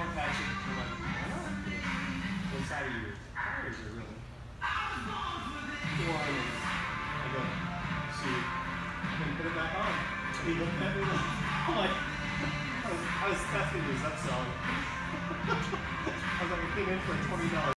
don't patch it. I'm like, why not? What side of your tires are really? One. I go, see, then put it back on. And he looked at me like, I'm like, I was testing his upsell. I was like, I came in for a $20